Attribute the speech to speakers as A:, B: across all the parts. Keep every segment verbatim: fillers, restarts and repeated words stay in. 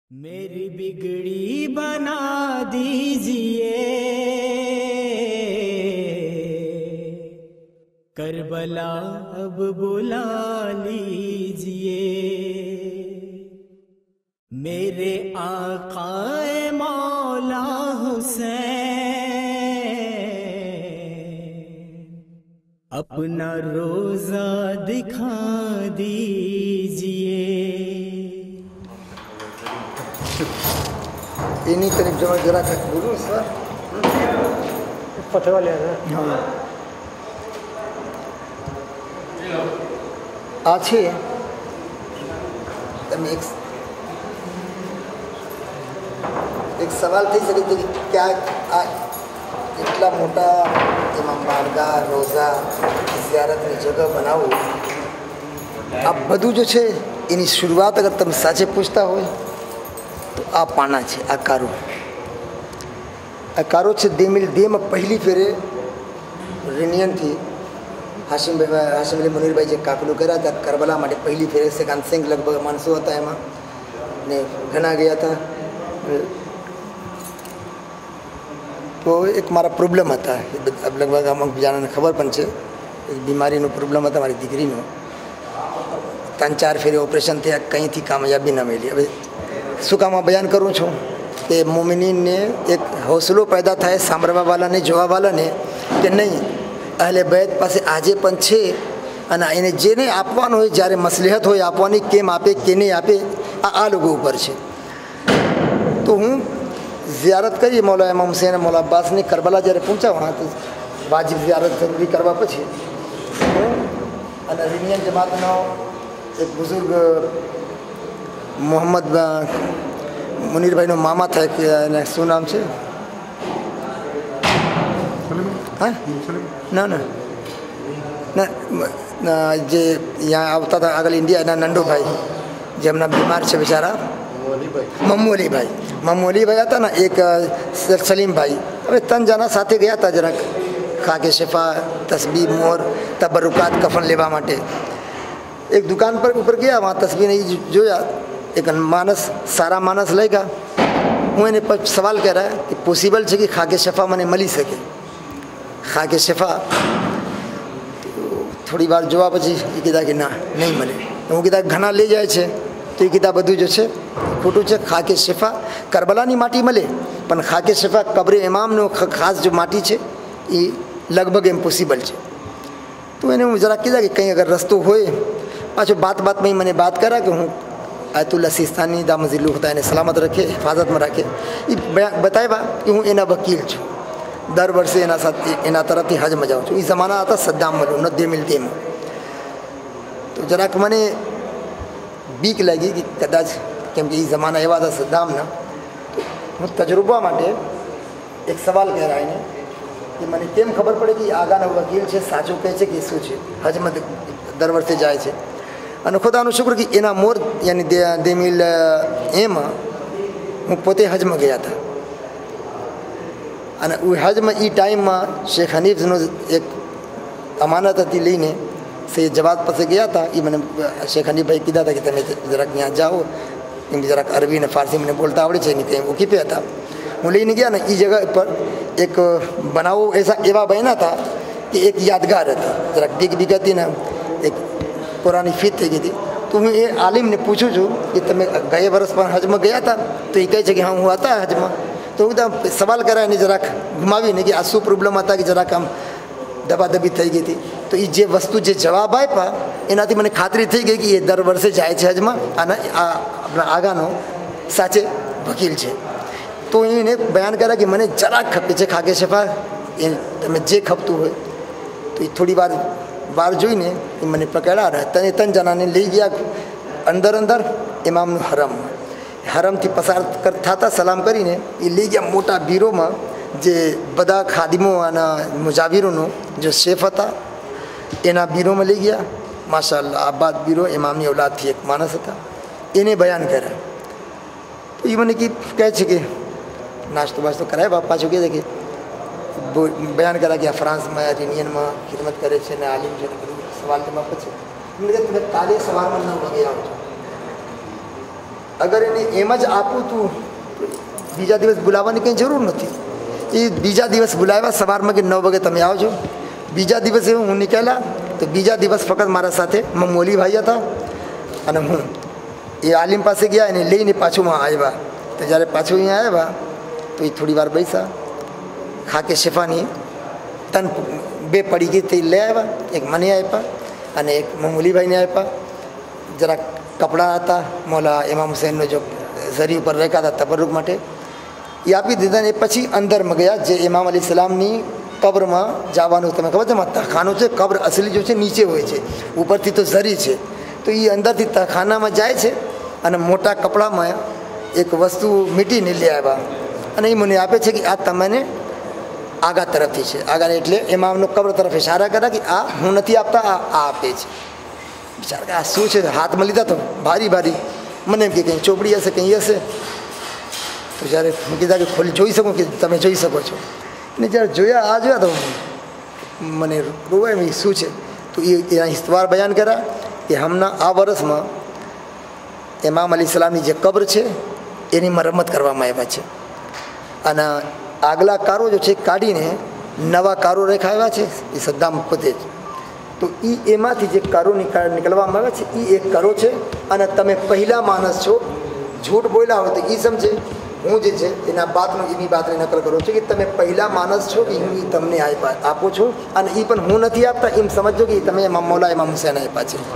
A: मेरी बिगड़ी बना दीजिए, करबला अब बुला लीजिए। मेरे आकाए मौला हुसैन, अपना रोजा दिखा दीजिए।
B: એની તરફ જવા જરા બોલું સર
C: પથવા લે
B: આ છે તમે એક એક સવાલ થઈ શકે છે કે ક્યાં આ એટલા મોટા એમાં બારગાહ રોઝા ઝિયારતની જગહ બનાવવું, આ બધું જો છે એની શરૂઆત અગર તમે સાચે પૂછતા હોય તો આ પાના છે, આ કારો આ કારો છે દેમિલ દેમાં પહેલી ફેરે રેનિયનથી હાશિમભાઈ હાશિમ અલી મુનીરભાઈ જે કાફલો કર્યા હતા કરબલા માટે પહેલી ફેરે સેકાંત સિંહ લગભગ માણસો હતા એમાં ને ઘણા ગયા હતા. તો એક મારા પ્રોબ્લેમ હતા લગભગ અમુક બીજાને ખબર પણ છે, એક બીમારીનો પ્રોબ્લેમ હતા મારી દીકરીનો. ત્રણ ચાર ફેરે ઓપરેશન થયા, કંઈથી કામયાબી ન મળી. હવે શું કામ બયાન કરું છું કે મોમિનીનને એક હૌસલો પેદા થાય સાંભળવાવાળાને જોવાવાળાને કે નહીં અહલે બૈત પાસે આજે પણ છે અને એને જેને આપવાનું હોય જ્યારે મસલહત હોય આપવાની કેમ આપે કે નહીં આપે આ આ લોકો ઉપર છે. તો હું ઝિયારત કરી મૌલા ઇમામ હુસૈન મૌલા અબ્બાસની કરબલા જ્યારે પહોંચાવા તો વાજિબ ઝિયારત જરૂરી કરવા પછી અને રિનિયન જમાતનો એક બુઝુર્ગ મોહમ્મદ મુનીરભાઈનો મામા થાય કે એને શું નામ છે હા ના ના ના જે અહીંયા આવતા હતા આગળ ઇન્ડિયા એના નંદુભાઈ જેમના બીમાર છે બિચારા મમ્મુ અલીભાઈ મમ્મુ અલીભાઈ હતા ને એક સલીમભાઈ, હવે ત્રણ જણા સાથે ગયા હતા જરાક ખાકે શેફા તસ્બીહ મોર તબરુકાત કફન લેવા માટે. એક દુકાન પર ઉપર ગયા, વहाँ તસ્બીહને એ જોયા, એક માણસ સારા માણસ લઈ ગયા. હું એને પછી સવાલ કર્યા કે પોસિબલ છે કે ખાકે શફા મને મળી શકે? ખાકે શફા થોડી વાર જોવા પછી એ કીધા કે ના નહીં મળે. હું કીધા ઘણા લઈ જાય છે તો એ કીધા બધું જો છે ખોટું છે. ખાકે શફા કરબલાની માટી મળે પણ ખાકે શફા કબરે ઇમામનો ખાસ જો માટી છે એ લગભગ ઇમ્પોસિબલ છે. તો એને હું જરા કીધા કે કંઈ અગર રસ્તો હોય, પાછો બાત બાતમાં મને બાત કર્યા કે હું આયતુલ્લા સિસ્તાની દામઝિલ્લુ હતા એને સલામત રાખે, હિફાજતમાં રાખે. એ બતાવ્યા કે હું એના વકીલ છું, દર વર્ષે એના સાથે એના તરફથી હજમાં જાઉં છું. એ જમાના હતા સદ્દામ મલું ન દેમિલ દેમ. તો જરાક મને બીક લાગી કે કદાચ કેમ કે એ જમાના એવા હતા સદ્દામના. તો હું તજરબા માટે એક સવાલ કર્યા એને કે મને કેમ ખબર પડે કે આગાનો વકીલ છે સાચું કહે છે કે શું છે, હજમાં દર વર્ષે જાય છે. અને ખુદાનું શુક્ર કે એના મોર યાની દેમિલ એમાં હું પોતે હજમાં ગયા હતા અને હજમાં એ ટાઈમમાં શેખ હનીફનો એક અમાનત હતી લઈને સૈયદ જવાદ પાસે ગયા હતા. એ મને શેખ હનીફભાઈ કીધા હતા કે તમે જરાક ત્યાં જાઓ, એમ જરાક અરબી અને ફારસી મને બોલતા આવડે છે. એની કંઈ ઓકીપે હતા. હું લઈને ગયા ને એ જગા પર એક બનાવો એસા એવા બન્યા હતા કે એક યાદગાર હતી, જરાક દીક દીક હતી ને એક પુરાની ફીત થઈ ગઈ હતી. તો હું એ આલિમને પૂછું છું કે તમે ગયા વર્ષ પણ હજમાં ગયા હતા? તો એ કહે છે કે હા હું હતા હજમાં. તો હું સવાલ કર્યા એને જરાક ઘુમાવીને કે આ શું પ્રોબ્લેમ હતા કે જરાક આમ દબાદબી થઈ ગઈ હતી. તો એ જે વસ્તુ જે જવાબ આપ્યા એનાથી મને ખાતરી થઈ ગઈ કે એ દર વર્ષે જાય છે હજમાં અને આ આપણા આગાનો સાચે વકીલ છે. તો એને બયાન કર્યા કે મને જરાક ખપે છે ખાકે શફા, એ તમે જે ખપતું હોય. તો એ થોડી વાર વાર જોઈને એ મને પકડ્યા, તને ત્રણ જણાને લઈ ગયા અંદર અંદર ઇમામનું હરમ. હરમથી પસાર થતા સલામ કરીને એ લઈ ગયા મોટા બીરોમાં જે બધા ખાદિમો અને મુજાવિરોનો જો શેફ હતા એના બીરોમાં લઈ ગયા. માશાઅલ્લાહ આબાદ બીરો ઇમામની ઔલાદથી એક માણસ હતા, એને બયાન કર્યા. તો એ મને કહે છે કે નાસ્તો બાસ્તો કરાય બાપ. પાછું કહે છે કે બયાન કર્યા કે આ ફ્રાન્સમાં રિનિયનમાં ખિદમત કરે છે ને આલિમ છે ને બધું સવાલ જવાબ પછી કાલે સવારમાં નવ વાગે આવજો. અગર એને એમ જ આપું તું બીજા દિવસ બોલાવવાની કંઈ જરૂર નથી. એ બીજા દિવસ બોલાવ્યા સવારમાં કે નવ વાગે તમે આવજો. બીજા દિવસે હું નીકળ્યા તો બીજા દિવસ ફક્ત મારા સાથે મોલીભાઈ હતા અને હું એ આલિમ પાસે ગયા એને લઈને પાછુંમાં આવ્યા. તો જ્યારે પાછું અહીંયા આવ્યા તો એ થોડી વાર બેસ્યા, ખાકે શેફાની તન બે પડી ગઈ તે લઈ આવ્યા, એક મને આપ્યા અને એક મોલીભાઈને આપ્યા. જરાક કપડાં હતા મૌલા ઇમામ હુસૈનનો જો ઝરી ઉપર રેખા હતા તબરુક માટે, એ આપી દીધા. ને પછી અંદરમાં ગયા જે ઇમામ અલી સલામની કબ્રમાં જવાનું. તમે ખબર છે તહખાનું છે, કબ્ર અસલી જો છે નીચે હોય છે, ઉપરથી તો ઝરી છે. તો એ અંદરથી તહખાનામાં જાય છે અને મોટા કપડામાં એક વસ્તુ મીટીને લઈ આવ્યા અને એ મને આપે છે કે આ તમને આગા તરફથી છે. આગા એટલે ઇમામનો કબ્ર તરફ ઇશારા કર્યા કે આ હું નથી આપતા, આ આ આપે છે. બિચારા કે આ શું છે, હાથમાં લીધા તો ભારી ભારી. મને એમ કે કંઈ ચોપડી હશે કંઈ હશે. તો જ્યારે હું કીધા કે ખોલી જોઈ શકું કે તમે જોઈ શકો છો. ને જ્યારે જોયા આ જોયા તો મને રોવાય એમ શું છે. તો એ એના હિસ્તવાર બયાન કર્યા કે હમણાં આ વર્ષમાં ઇમામ અલી સલામની જે કબ્ર છે એની મરમ્મત કરવામાં આવ્યા છે અને આગલા કારો જો છે કાઢીને નવા કારો રેખાવ્યા છે એ સદ્દામ પોતે જ. તો એ એમાંથી જે કારો નીકળ નીકળવામાં આવે છે એ એક કરો છે અને તમે પહેલા માણસ છો. જૂઠ બોલ્યા હોય તો એ સમજે હું જે છે એના બાતનો એની બાતની નકલ કરું છું કે તમે પહેલા માણસ છો કે હું એ તમને આપું છું અને એ પણ હું નથી આપતા એમ સમજો કે તમે ઇમામ મૌલા ઇમામ હુસૈન આપ્યા છે.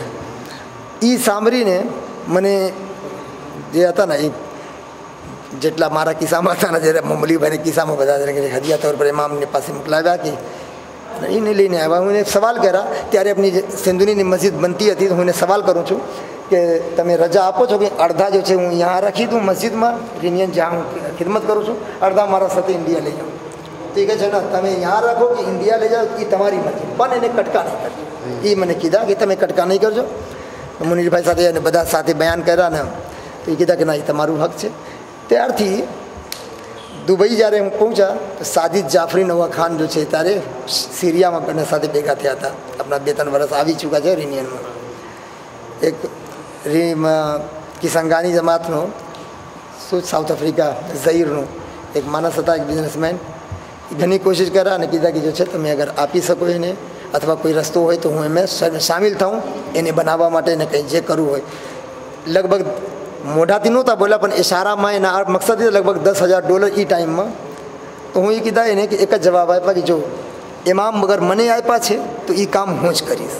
B: એ સાંભળીને મને જે હતા ને એ જેટલા મારા કિસ્સામાં હતા ને જ્યારે મોલીભાઈને કિસ્સામાં બધા હદિયા તौर પર ઇમામની પાસે મોકલાવ્યા કે એને લઈને આવ્યા. હું એને સવાલ કર્યા ત્યારે આપણી જે સિંધુની મસ્જિદ બનતી હતી તો હું એને સવાલ કરું છું કે તમે રજા આપો છો કે અડધા જો છે હું અહીંયા રાખી દઉં મસ્જિદમાં રિનિયન જ્યાં હું ખિદમત કરું છું, અડધા મારા સાથે ઇન્ડિયા લઈ જાઉં. તો એ કહે છે ના તમે અહીંયા રાખો કે ઇન્ડિયા લઈ જાઓ એ તમારી મરજી, પણ એને કટકા નહીં કરજો. એ મને કીધા કે તમે કટકા નહીં કરજો. મુનીરભાઈ સાથે અને બધા સાથે બયાન કર્યા ને તો એ કીધા કે ના એ તમારું હક છે. ત્યારથી દુબઈ જ્યારે હું પહોંચ્યા તો સાજિદ જાફરી નવા ખાન જો છે ત્યારે સિરિયામાં બંને સાથે ભેગા થયા હતા. આપણા બે ત્રણ વર્ષ આવી ચૂક્યા છે રિનિયનમાં. એક રીમાં કિસંગાની જમાતનો શું સાઉથ આફ્રિકા ઝહીરનો એક માણસ હતા, એક બિઝનેસમેન. ઘણી કોશિશ કર્યા અને કીધા કે જો છે તમે અગર આપી શકો એને અથવા કોઈ રસ્તો હોય તો હું એમાં સામેલ થાઉં એને બનાવવા માટે ને કંઈ જે કરવું હોય. લગભગ મોઢાથી નહોતા બોલ્યા પણ ઇશારામાં એના આ મકસદ એ લગભગ દસ હજાર ડોલર એ ટાઈમમાં. તો હું એ કીધા એને કે એક જ જવાબ આપ્યા કે જો ઇમામ અગર મને આપ્યા છે તો એ કામ હું જ કરીશ.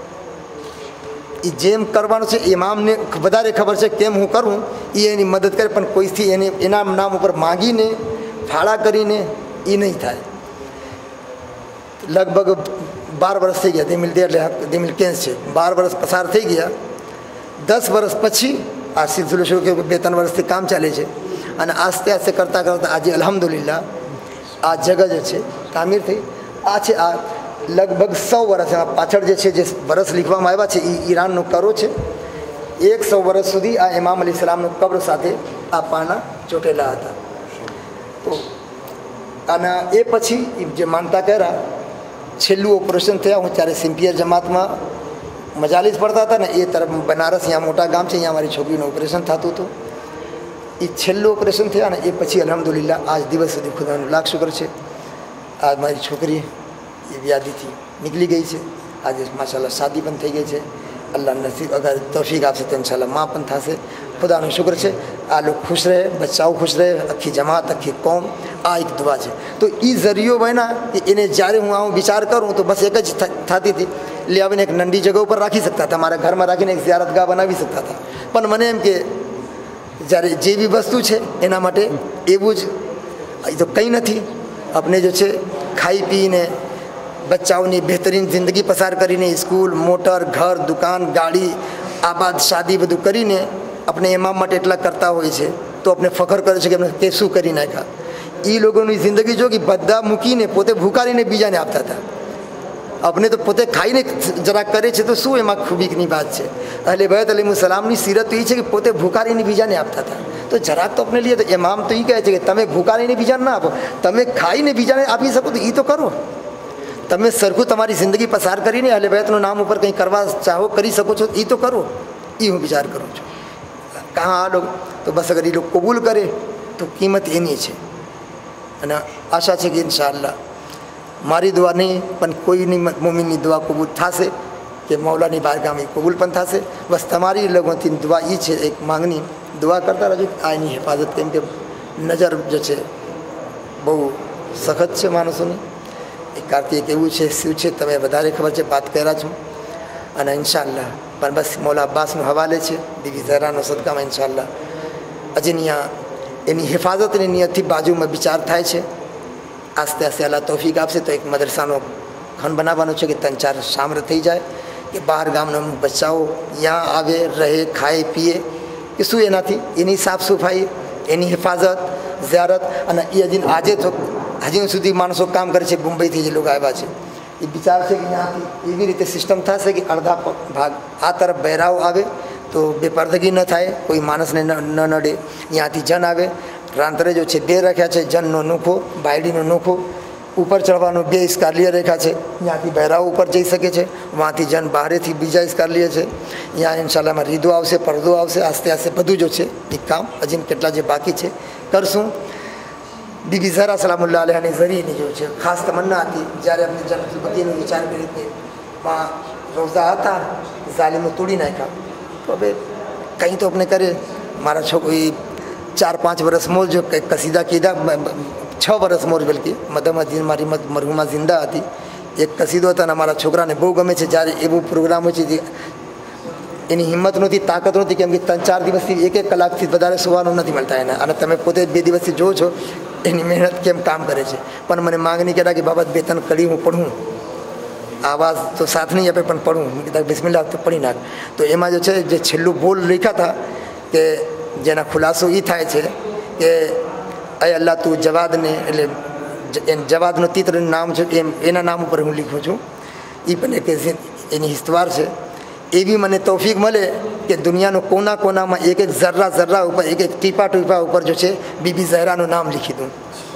B: એ જેમ કરવાનું છે ઇમામને વધારે ખબર છે કેમ હું કરું, એ એની મદદ કરે પણ કોઈથી એને એના નામ ઉપર માગીને ફાળા કરીને એ નહીં થાય. લગભગ બાર વર્ષ થઈ ગયા દિમિલ દે એટલે દિમિલ કેન્સ છે. બાર વર્ષ પસાર થઈ ગયા. દસ વર્ષ પછી આ સિલસિલો શરૂ કે બે ત્રણ વર્ષથી કામ ચાલે છે અને આસ્તે આસ્તે કરતાં કરતાં આજે અલ્હમ્દુલિલ્લાહ આ જગહ જે છે તામીર થઈ. આ છે આ લગભગ સો વર્ષ પાછળ જે છે જે વર્ષ લીખવામાં આવ્યા છે એ ઈરાનનો કરો છે. એક સો વર્ષ સુધી આ ઇમામ અલી સલામનું કબ્ર સાથે આ પાના ચોટેલા હતા. તો અને એ પછી જે માનતા કર્યા છેલ્લું ઓપરેશન થયા હું ત્યારે સિમ્પિયર જમાતમાં મજાલીસ પડતા હતા ને એ તરફ બનારસ અહીંયા મોટા ગામ છે, અહીંયા મારી છોકરીનું ઓપરેશન થતું હતું. એ છેલ્લું ઓપરેશન થયા ને એ પછી અલ્હમ્દુલિલ્લાહ આજ દિવસ સુધી ખુદાનું લાખ શુક્ર છે આ મારી છોકરી એ વ્યાધિથી નીકળી ગઈ છે. આજે માશાલ્લાહ શાદી પણ થઈ ગઈ છે. અલ્લાહ નસીબ અગર તૌફીક આપશે તો ઇન્શાલ્લાહ માં પણ થશે. ખુદાનું શુક્ર છે. આ લોકો ખુશ રહે, બચ્ચાઓ ખુશ રહે, આખી જમાત આખી કોમ. આ એક દુઆ છે. તો એ ઝરિયો બન્યા કે એને જ્યારે હું આવું વિચાર કરું તો બસ એક જ થતી હતી લે આવીને એક નંદી જગ્યા ઉપર રાખી શકતા હતા, મારા ઘરમાં રાખીને એક ઝિયારતગાહ બનાવી શકતા હતા. પણ મને એમ કે જ્યારે જે બી વસ્તુ છે એના માટે એવું જ એ તો કંઈ નથી. આપણે જો છે ખાઈ પીને બચ્ચાઓની બહેતરીન જિંદગી પસાર કરીને સ્કૂલ, મોટર, ઘર, દુકાન, ગાડી, આબાદ, શાદી બધું કરીને આપણે ઇમામ માટે એટલા કરતા હોય છે તો આપણે ફખર કરે છે કે આપણે તે શું કરી નાખ્યા. એ લોકોની જિંદગી જો કે બધા મૂકીને પોતે ભૂકારીને બીજાને આપતા હતા. આપણે તો પોતે ખાઈને જરાક કરે છે તો શું એમાં ખૂબીની વાત છે. અહલે બૈત અલૈહિમ સલામની સીરત તો એ છે કે પોતે ભૂકારીને બીજાને આપતા હતા. તો જરાક તો આપણે લઈએ તો ઇમામ તો એ કહે છે કે તમે ભૂકારીને બીજાને ના આપો, તમે ખાઈને બીજાને આપી શકો તો એ તો કરો. તમે સરખું તમારી જિંદગી પસાર કરીને અહલે બૈતનું નામ ઉપર કંઈ કરવા ચાહો કરી શકો છો એ તો કરો. એ હું વિચાર કરું છું. कहाँ आ लोग तो बस अगर ये लोग कबूल करे तो कीमत एनी है અને આશા છે કે ઇન્શાઅલ્લાહ મારી દુઆ નહીં પણ કોઈની મોમિનની દુઆ કબૂલ થશે કે મૌલાની બારગામ એ કબૂલ પણ થશે. બસ તમારી લોકોથી દુઆ એ છે એક માંગણી દુઆ કરતા રહેજો આ એની હિફાજત, કેમ કે નજર જે છે બહુ સખત છે માણસોની. એ કાર્તિક એવું છે શું છે તમે વધારે ખબર છે, વાત કર્યા છું. અને ઇન્શાઅલ્લાહ પણ બસ મૌલા અબ્બાસનો હવાલે છે, બીબી ઝહરાનો સદકામાં ઇન્શાઅલ્લાહ હજી અહીંયા એની હિફાજતની નિયતથી બાજુમાં વિચાર થાય છે. આસ્તે આસ્તે અલ્લાહ તૌફીક આપશે તો એક મદરસાનો ખંડ બનાવવાનો છે કે ત્રણ ચાર શામર થઈ જાય કે બહાર ગામના બચ્ચાઓ ત્યાં આવે, રહે, ખાય, પીએ કે શું એનાથી એની સાફ સફાઈ, એની હિફાજત, ઝિયારત. અને એ હજી આજે તો હજી સુધી માણસો કામ કરે છે, મુંબઈથી જે લોકો આવ્યા છે એ વિચાર છે કે ત્યાંથી એવી રીતે સિસ્ટમ થશે કે અડધા ભાગ આ તરફ બહેરાઓ આવે તો બેપરદગી ન થાય, કોઈ માણસને ન નડે. ત્યાંથી જન આવે, રાંતરે જો છે બે રાખ્યા છે, જનનો નોખો, બાયડીનો નોખો, ઉપર ચડવાનો બે સ્કાર્લિયર રાખ્યા છે. ત્યાંથી બહેરાઓ ઉપર જઈ શકે છે, વहाँથી જન બહારેથી બીજા સ્કાર્લિયર છે. ત્યાં ઇન્શાલ્લાહમાં રીદો આવશે, પડદો આવશે, આસ્તે આસ્તે બધું જો છે એ કામ હજી કેટલા જે બાકી છે કરશું. બીબી ઝહરા સલામુલ્લાહ અલૈહાની ઝરીની જો છે ખાસ તમન્ના હતી જ્યારે અમને જન્નતુલ બકીનો વિચાર કરી કે માં રોઝા હતા ઝાલિમો તોડી નાખ્યા તો હવે કંઈ તો આપણે કરે. મારા છોકરો એ ચાર પાંચ વર્ષ મોર જો કંઈક કસીદા કીધા, છ વર્ષ મોર બલકી મદમત મારી મરહુમા જિંદા હતી, એક કસીદો હતો અને મારા છોકરાને બહુ ગમે છે. જ્યારે એવું પ્રોગ્રામ હોય છે એની હિંમત નહોતી, તાકાત નહોતી, કેમ કે ત્રણ ચાર દિવસથી એક એક કલાકથી વધારે સુવાનું નથી મળતા એને. અને તમે પોતે બે દિવસથી જોવો છો એની મહેનત કેમ કામ કરે છે. પણ મને માંગણી કર્યા કે બાબત બે ત્રણ કડી હું પડું, આવાજ તો સાથ નહીં આપે પણ પડું. મેં કીધા બિસ્મિલ્લાહ તો પડી નાખ. તો એમાં જો છે જે છેલ્લું બોલ લખ્યા હતા કે જેના ખુલાસો એ થાય છે કે અય અલ્લાહ તું જવાદને, એટલે જવાદનું તીત્રનું નામ છે એમ એના નામ ઉપર હું લીખું છું. એ પણ એક એની હિસ્તવાર છે. એવી મને તૌફીક મળે કે દુનિયાનો કોના કોનામાં એક એક ઝર્રા ઝર્રા ઉપર, એક એક ટીપા ટીપા ઉપર જો છે બીબી ઝહરાનું નામ લીખી દઉં.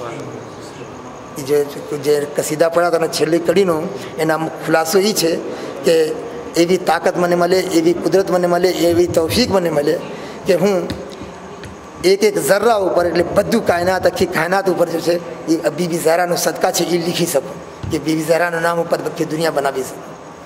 B: જે જે કસીદા પડ્યા હતા અને છેલ્લી કડીનો એના ખુલાસો એ છે કે એવી તાકાત મને મળે, એવી કુદરત મને મળે, એવી તૌફીક મને મળે કે હું એક એક ઝર્રા ઉપર, એટલે બધું કાયનાત, આખી કાયનાત ઉપર જો છે એ બીબી ઝહરાનો સદકા છે એ લીખી શકું કે બીબી ઝહરાનું નામ ઉપર બધી દુનિયા બનાવી શકું.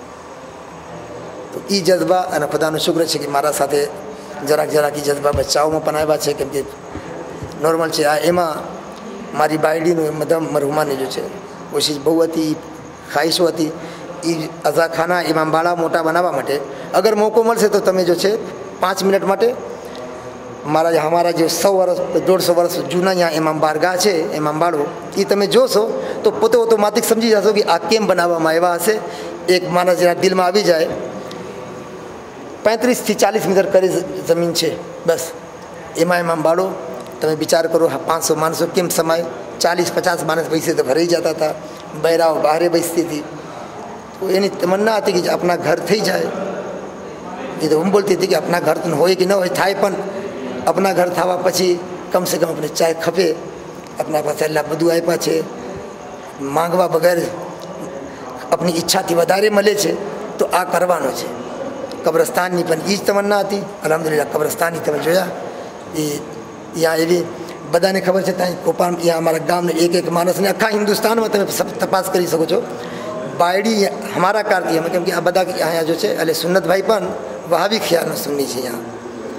B: તો એ જજ્બા અને ખુદાનો શુક્ર છે કે મારા સાથે જરાક જરાક એ જજ્બા બચ્ચાઓમાં પણ આવ્યા છે, કેમ કે નોર્મલ છે. આ એમાં મારી બાયડીનું મદમ મરહુમાની જો છે કોશિશ બહુ હતી, ખ્વાહિશો હતી. એ અઝાખાના ઇમામબાડા મોટા બનાવવા માટે અગર મોકો મળશે તો તમે જો છે પાંચ મિનિટ માટે મારા અમારા જે સો વર્ષ દોઢસો વર્ષ જૂના ત્યાં ઇમામ બારગાહ છે, ઇમામબાડો, એ તમે જોશો તો પોતે ઓટોમેટિક સમજી જશો કે આ કેમ બનાવવામાં આવ્યા હશે. એક માણસ જેના દિલમાં આવી જાય. पैंतीस થી ચાલીસ મીટર કરી જમીન છે બસ. એમાં ઇમામબાડો તમે વિચાર કરો, પાંચસો માણસો કેમ સમાય? ચાલીસ પચાસ માણસ પૈસે તો ભરાઈ જતા હતા, બહેરાઓ બહારે બેસતી હતી. તો એની તમન્ના હતી કે આપણા ઘર થઈ જાય. એ તો હું બોલતી હતી કે આપણા ઘર હોય કે ન હોય થાય, પણ આપણા ઘર થવા પછી કમસે કમ આપણે ચાય ખપે. આપણા પાસે અલ્લાહ બધું આપ્યા છે, માંગવા વગર આપણી ઈચ્છાથી વધારે મળે છે, તો આ કરવાનો છે. કબ્રસ્તાનની પણ એ જ તમન્ના હતી. અલ્હમ્દુલિલ્લાહ કબ્રસ્તાનની તમે જોયા એ ત્યાં એવી બધાને ખબર છે. ત્યાં કોપાન ત્યાં અમારા ગામને એક એક માણસને આખા હિન્દુસ્તાનમાં તમે તપાસ કરી શકો છો. બાયડી અમારા કારથી અમે, કેમ કે આ બધા અહીંયા જો છે એટલે સુન્નતભાઈ પણ વહાબી ખ્યાલનો સુન્ની છે. અહીંયા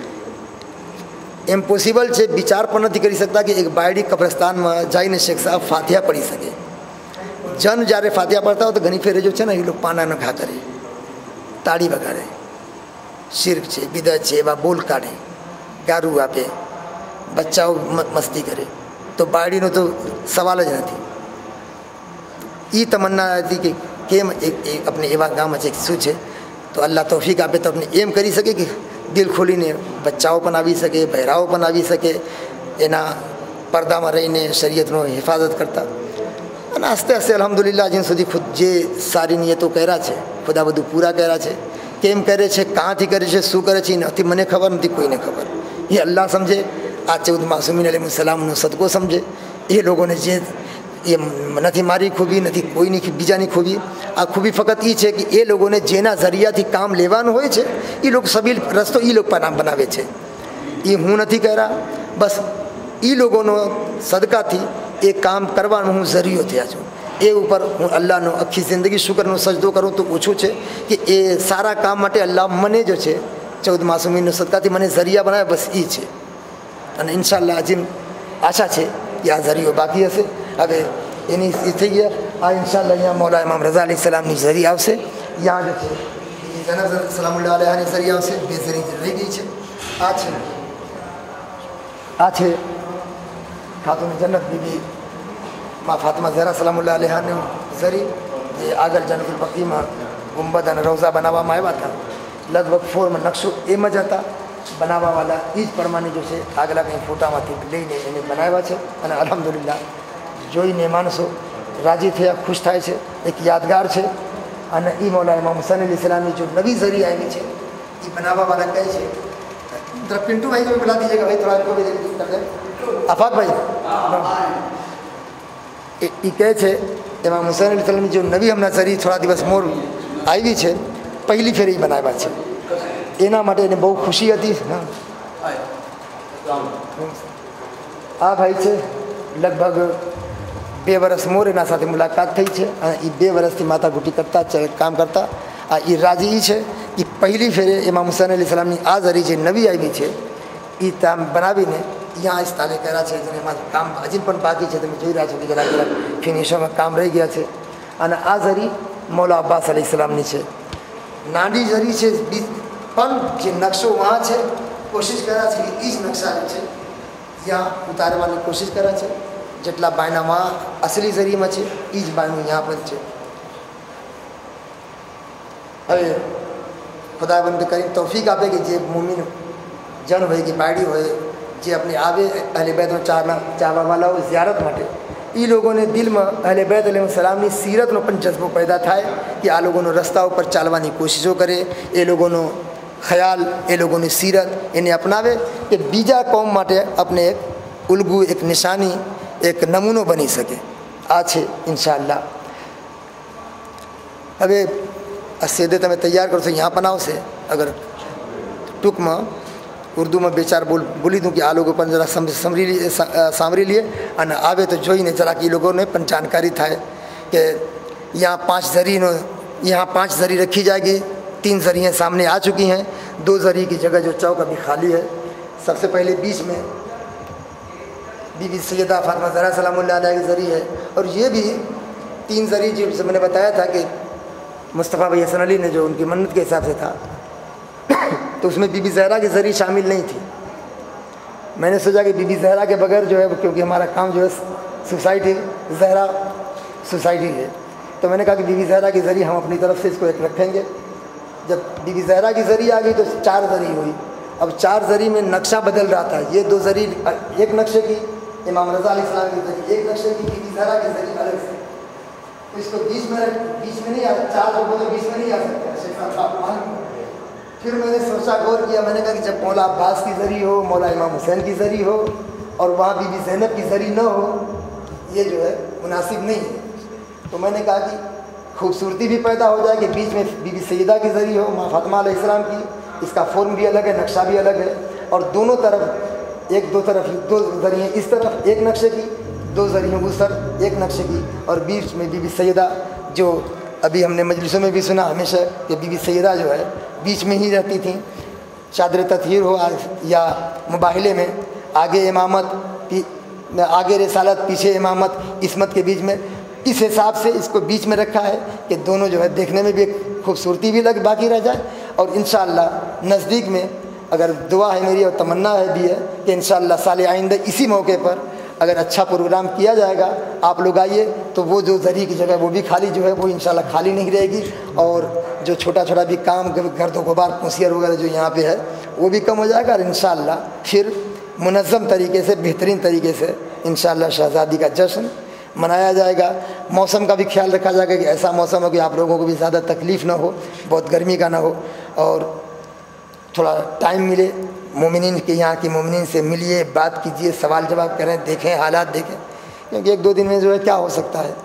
B: એમ પોસિબલ છે, વિચાર પણ નથી કરી શકતા કે એક બાયડી કબ્રસ્તાનમાં જઈને શેખ સાહેબ ફાતિહા પડી શકે. જન જ્યારે ફાતિહા પડતા હોય તો ઘણી ફેરે જો છે ને એ લોકો પાનાનો ઘા કરે, તાળી વગાડે, શિર્ક છે, બિદઅત છે એવા બોલ કાઢે, ગારું આપે, બચ્ચાઓ મસ્તી કરે. તો બાયડીનો તો સવાલ જ નથી. એ તમન્ના હતી કે કેમ એક આપણે એવા ગામ છે શું છે તો અલ્લાહ તૌફીક આપે તો આપણે એમ કરી શકે કે દિલ ખોલીને બચ્ચાઓ પણ આવી શકે, બહેરાઓ પણ આવી શકે, એના પડદામાં રહીને શરીયતનો હિફાજત કરતા. અને આસ્તે આસ્તે અલ્હમ્દુલિલ્લાહ જ્યાં સુધી ખુદ જે સારી નિયતો કર્યા છે ખુદા બધું પૂરા કર્યા છે. કેમ કરે છે, ક્યાંથી કરે છે, શું કરે છે એ નથી મને ખબર, નથી કોઈને ખબર. એ અલ્લાહ સમજે. આ ચૌદ માસુમીન અલૈહિ સલામનો સદકો સમજે. એ લોકોને જે એ નથી મારી ખૂબી, નથી કોઈની બીજાની ખૂબી. આ ખૂબી ફક્ત એ છે કે એ લોકોને જેના જરિયાથી કામ લેવાનું હોય છે એ લોકો સબીલ રસ્તો એ લોકો નામ બનાવે છે. એ હું નથી કર્યા, બસ એ લોકોનો સદકાથી એ કામ કરવાનો હું ઝરિયો થયા છું. એ ઉપર હું અલ્લાહનો આખી જિંદગી શુક્રનો સજદો કરું તો ઓછું છે કે એ સારા કામ માટે અલ્લાહ મને જો છે ચૌદ માસુમીનો સદકાથી મને ઝરિયા બનાવે, બસ એ છે. અને ઇન્શાઅલ્લાહ હજી આશા છે કે આ ઝરિયો બાકી હશે. હવે એની એ થઈ ગયા. આ ઇન્શાઅલ્લાહ અહીંયા મૌલા ઇમામ રઝા અલી સલામની ઝરી આવશે. ત્યાં જે છે જનબ સલામુલ્લાહ અલૈહાની ઝરી આવશે. બે ઝરી રહી ગઈ છે. આ છે આ છે ખાતુન જન્નત બીબી માં ફાતિમા ઝહરા સલામુલ્લાહ અલૈહાની ઝરી, જે આગળ જન્નતુલ બકીમાં ગુંબદ અને રોઝા બનાવવામાં આવ્યા હતા. લગભગ ફોરમાં નકશો એમ જ હતા બનાવવાવાળા. એ જ પ્રમાણે જો છે આગલા કંઈ ફોટામાંથી લઈને એને બનાવ્યા છે. અને અલ્હમ્દુલિલ્લાહ જોઈને માણસો રાજી થયા, ખુશ થાય છે. એક યાદગાર છે. અને એ મૌલા ઇમામ હુસૈન અલી સલામની જો નવી ઝરી આવી છે એ બનાવવાવાળા કહે છે. जरा पिंटू भाई को भी बुला दीजिएगा भाई, थोड़ा इनको भी कर दें. आफाक भाई એ કહે છે ઇમામ હુસૈન અલી સલામની જો નવી હમણાં ઝરી થોડા દિવસ મોર આવી છે, પહેલી ફેરી બનાવ્યા છે. એના માટે એને બહુ ખુશી હતી. આ ભાઈ છે લગભગ બે વર્ષ મોર એના સાથે મુલાકાત થઈ છે અને એ બે વર્ષથી માથાકૂટી કરતા કામ કરતા. આ એ રાજી છે એ પહેલી ફેરે ઇમામ હુસૈન અલી સલામની આ ઝરી જે નવી આવી છે એ તામ બનાવીને અહીંયા સ્થાને કર્યા છે. જેને એમાં કામ હજી પણ બાકી છે, તમે જોઈ રહ્યા છો કે જરાક જરાક ફિનિશોમાં કામ રહી ગયા છે. અને આ ઝરી મૌલા અબ્બાસ અલી સલામની છે. નાની ઝરી છે પણ જે નકશો વहाँ છે કોશિશ કર્યા છે એ જ નકશા છે ત્યાં ઉતારવાની કોશિશ કર્યા છે. જેટલા બાયનામાં અસલી ઝરીમાં છે એ જ બાયનું यहाँ પર છે. હવે ખુદાવંદ કરીને તૌફીક આપે કે જે મુમિન જન હોય કે બાયડી હોય જે આપણે આવે અહલે બેતનો ચાહના ચાહવાવાળા હોય ઝિયારત માટે, એ લોકોને દિલમાં અહલે બેત અલૈહિમ સલામની સીરતનો પણ જذبો પેદા થાય કે આ લોકોનો રસ્તા ઉપર ચાલવાની કોશિશો કરે, એ લોકોનો ખ્યાલ, એ લોકોની સીરત એને અપનાવે કે બીજા કોમ માટે આપણે એક ઉલગુ, એક નિશાની, એક નમૂનો બની શકે. આ છે ઇન્શાઅલ્લાહ. હવે આ સેદે તમે તૈયાર કરશો यहाँ બનાવશે. અગર ટૂંકમાં ઉર્દૂમાં બે ચાર બોલ બોલી દઉં કે આ લોકો પણ જરા સમરી લે સાંભળી લે અને આવે તો જોઈને જરાક એ લોકોને પણ જાણકારી થાય કે यहाँ पाँच ज़री नो यहाँ पाँच ज़री रखी जाएगी. तीन ज़रियाँ सामने आ चुकी हैं, दो ज़री की जगह जो चौक अभी खाली है. सबसे पहले बीच में बीबी सैयदा फातिमा ज़हरा सलामुल्लाह अलैहा की ज़री है. और ये भी तीन ज़री जो मैंने बताया था कि मुस्तफ़ा भाई हसन अली ने जो उनकी मन्नत के हिसाब से था तो उसमें बीबी ज़हरा की ज़री शामिल नहीं थी. मैंने सोचा कि बीबी ज़हरा के बगैर जो है, क्योंकि हमारा काम जो है सोसाइटी ज़हरा सोसाइटी है, तो मैंने कहा कि बीबी ज़हरा की ज़री हम अपनी तरफ से इसको एक रखेंगे. जब बीबी ज़हरा की ज़री आ गई तो चार ज़री हुई. अब चार ज़री में नक्शा बदल रहा था. ये दो ज़री एक नक्शे की इमाम रज़ा अलैहिस्सलाम की ज़री, एक नक्शे की बीबी ज़हरा की ज़री अलग से. तो इसको बीच में बीच में नहीं आ, चार लोगों तो बीच में नहीं आ सकते. फिर मैंने सोचा, गौर किया. मैंने कहा कि जब मौला अब्बास की ज़री हो, मौला इमाम हुसैन की ज़री हो और वहाँ बीबी ज़ैनब की ज़री न हो, ये जो है मुनासिब नहीं है. तो मैंने कहा कि खूबसूरती भी पैदा हो जाए कि बीच में बीबी सैयदा की ज़री हो, माँ फातिमा अलैहिस्सलाम की. इसका फॉर्म भी अलग है, नक्शा भी अलग है. और दोनों तरफ एक दो तरफ दो ज़रिए इस तरफ एक नक्शे की, दो ज़रिए उस तरफ एक नक्शे की. और बीच में बीबी सैयदा, जो अभी हमने मजलिसों में भी सुना हमेशा कि बीबी सैयदा जो है बीच में ही रहती थी. चादर तत्हीर हो या मुबाहिले में, आगे इमामत, आगे रिसालत, पीछे इमामत, इस्मत के बीच में. इस हिसाब से इसको बीच में रखा है कि दोनों जो है देखने में भी खूबसूरती भी लग बाकी रह जाए. और इंशाअल्लाह नज़दीक में अगर दुआ है मेरी और तमन्ना है भी है कि इंशाअल्लाह साल आइंदा इसी मौके पर अगर अच्छा प्रोग्राम किया जाएगा, आप लोग आइए तो वो जो ज़री की जगह वो भी खाली जो है वो इंशाअल्लाह खाली नहीं रहेगी. और जो छोटा छोटा भी काम गर्द गुबार पुसियर वगैरह जो यहाँ पे है वो भी कम हो जाएगा. और इंशाअल्लाह फिर मुनज़्ज़म तरीके से, बेहतरीन तरीके से इंशाअल्लाह शहज़ादी का जश्न मनाया जाएगा. मौसम का भी ख्याल रखा जाएगा कि ऐसा मौसम हो कि आप लोगों को भी ज़्यादा तकलीफ़ ना हो, बहुत गर्मी का ना हो, और थोड़ा टाइम मिले. मोमिनीन के यहाँ की मोमिनीन से मिलिए, बात कीजिए, सवाल जवाब करें, देखें, हालात देखें. क्योंकि एक दो दिन में जो है क्या हो सकता है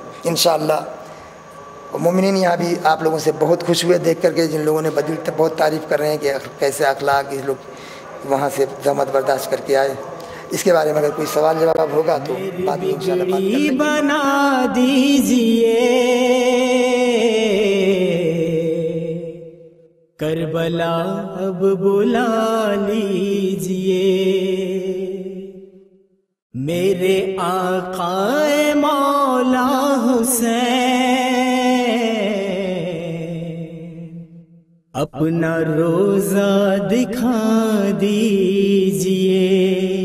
B: इंशाअल्लाह. मोमिनीन यहाँ भी आप लोगों से बहुत खुश हुए देख करके, जिन लोगों ने बदल बहुत तारीफ़ कर रहे हैं कि कैसे अखलाक, ये लोग وہاں سے زحمت برداشت کر کے آئے. اس کے بارے میں اگر کوئی سوال جواب ہوگا تو بعد میں انشاءاللہ بات کریں گے.
A: بنا دیجئے کربلا اب بلا لیجئے میرے آقا مولا حسین اپنا روزہ دکھا دیجئے.